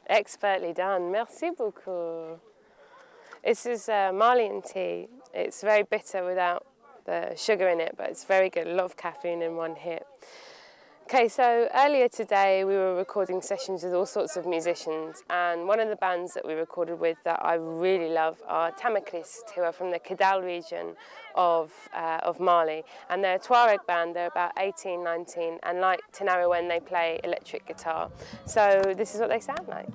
Expertly done. Merci beaucoup. This is Malian tea. It's very bitter without the sugar in it, but it's very good. A lot of caffeine in one hit. Okay, so earlier today we were recording sessions with all sorts of musicians, and one of the bands that we recorded with that I really love are Tamakrist, who are from the Kidal region of Mali, and they're a Tuareg band. They're about 18, 19, and like Tinariwen, they play electric guitar. So this is what they sound like.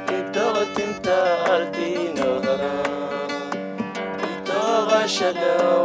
Shalom.